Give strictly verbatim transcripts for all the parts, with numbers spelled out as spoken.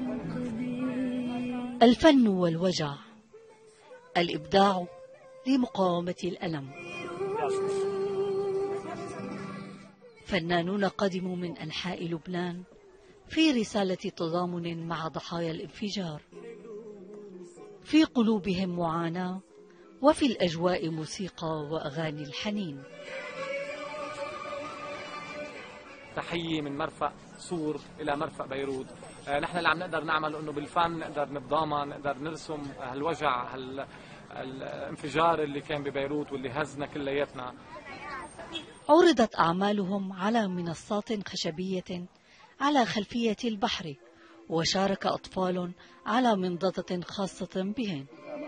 الفن والوجع، الإبداع لمقاومة الألم. فنانون قدموا من أنحاء لبنان في رسالة تضامن مع ضحايا الانفجار، في قلوبهم معاناة وفي الأجواء موسيقى وأغاني الحنين. تحية من مرفأ صور إلى مرفأ بيروت. آه نحن اللي عم نقدر نعمله إنه بالفن نقدر نتضامن، نقدر نرسم هالوجع، هالانفجار اللي كان ببيروت واللي هزنا كلياتنا. عرضت أعمالهم على منصات خشبية على خلفية البحر، وشارك أطفال على منضدة خاصة بهم.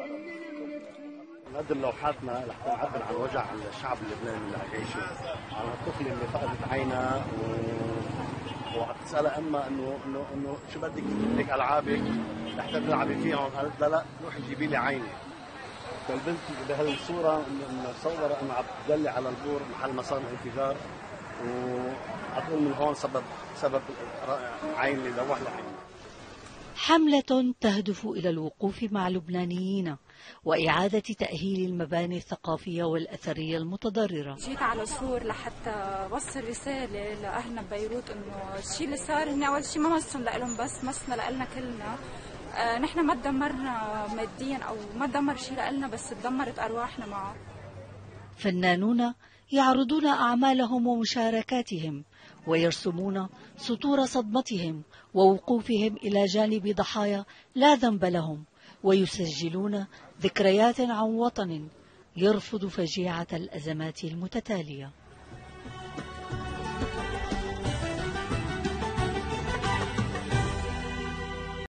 نقدم لوحاتنا لحتى نعبر عن وجع الشعب اللبناني اللي عم يعيشه، عن الطفل اللي فقدت عينها و... وعم تسألها أمها إنه إنه إنه شو بدك بدك ألعابك لحتى تلعبي فيهم، قالت لها لا روحي جيبي لي عيني. فالبنت بهالصورة إنه مصورة إنه عم تدلي على البور محل ما صار الانفجار، وعطول من هون سبب سبب عين اللي لوح لها عيني. حملة تهدف إلى الوقوف مع اللبنانيين وإعادة تأهيل المباني الثقافية والأثرية المتضررة. جيت على صور لحتى وصل رسالة لأهلنا ببيروت إنه الشيء اللي صار هن أول شيء ما مسن لهم بس، مسنا لنا كلنا. آه نحن ما تدمرنا ماديا أو ما تدمر شيء لنا، بس تدمرت أرواحنا معه. فنانون يعرضون أعمالهم ومشاركاتهم ويرسمون سطور صدمتهم ووقوفهم إلى جانب ضحايا لا ذنب لهم، ويسجلون ذكريات عن وطن يرفض فجيعة الأزمات المتتالية.